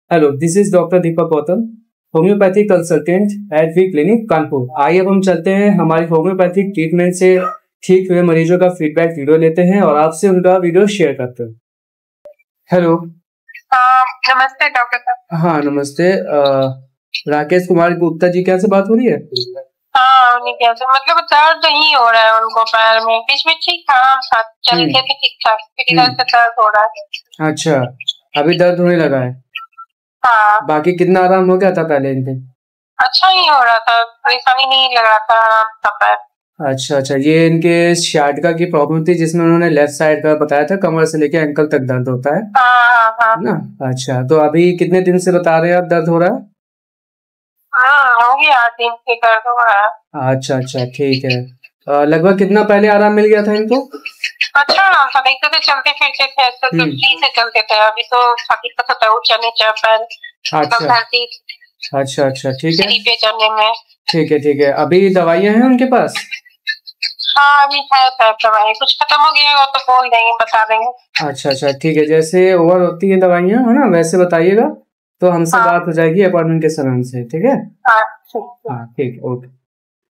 Hello, this is doctor Deepak Gautam, homeopathy consultant at V clinic Kanpur. आइए अब हम चलते हैं हमारी होम्योपैथिक ट्रीटमेंट से ठीक हुए मरीजों का फीडबैक वीडियो लेते हैं और आपसे उनका वीडियो शेयर करते हैं। हेलो। नमस्ते डॉक्टर साहब। हाँ नमस्ते। राकेश कुमार गुप्ता जी क्या से बात हो रही है? हाँ, उन्हीं के से मतलब दर्द नहीं हो रहा है उनको पैर में, बीच में ठीक था, चलते थे ठीक ठाक, फिर इधर से दर्द हो रहा है। अच्छा, अभी दर्द होने लगा है। हाँ, बाकी कितना आराम हो गया था पहले इनके? अच्छा ही हो रहा था, परेशानी नहीं लग रहा था, आराम था पैर। अच्छा अच्छा, ये इनके sciatica की प्रॉब्लम थी जिसमें उन्होंने लेफ्ट साइड का बताया था, कमर से लेके एंकल तक दर्द होता है हाँ। ना? अच्छा, तो अभी कितने दिन से बता रहे हैं आप दर्द हो रहा है? हाँ, हो गया 8 दिन से दर्द हो रहा है। अच्छा अच्छा, ठीक है। लगभग कितना पहले आराम मिल गया था इनको? अच्छा आराम था, देखते थे चलते फिरते थे, ऐसे तो फ्री से चलते थे। अभी तो दिक्कत होता है ऊंचा नीचा पैर, अच्छा अच्छा अच्छा, ठीक है सीढ़ी पे चढ़ने में। ठीक है। अभी दवाइयाँ हैं उनके पास? हाँ, अभी है पैर दवाई, कुछ खत्म हो गया हो तो बोल देंगे, बता देंगे। अच्छा अच्छा, ठीक है। जैसे ओवर होती है दवाइयाँ है ना, वैसे बताइएगा तो हमसे हाँ बात हो जाएगी अपॉइंटमेंट के समय से, ठीक है? हाँ ठीक। हाँ ठीक, ओके।